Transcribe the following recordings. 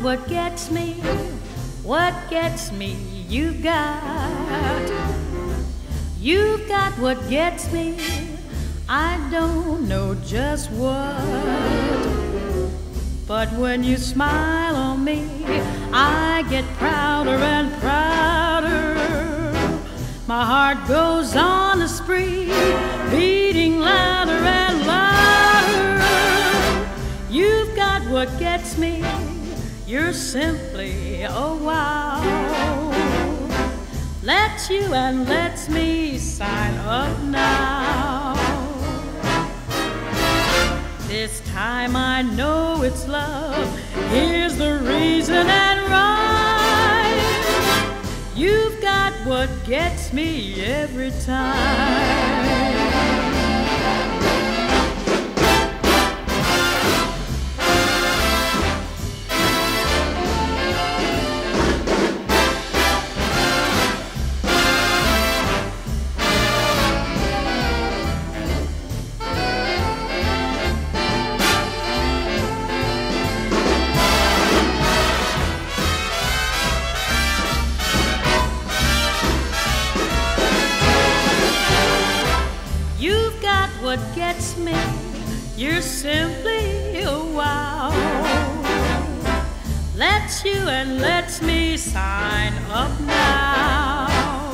what gets me, what gets me. You've got what gets me. I don't know just what, but when you smile on me, I get prouder and prouder. My heart goes on a spree, beating louder and louder. You've got what gets me. You're simply a wow. Let you and lets me sign up now. This time I know it's love. Here's the reason and rhyme. You've got what gets me every time. You've got what gets me. You're simply a wow. Lets you and lets me sign up now.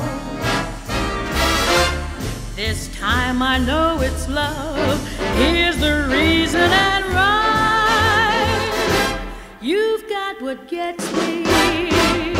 This time I know it's love. Here's the reason and rhyme. You've got what gets me.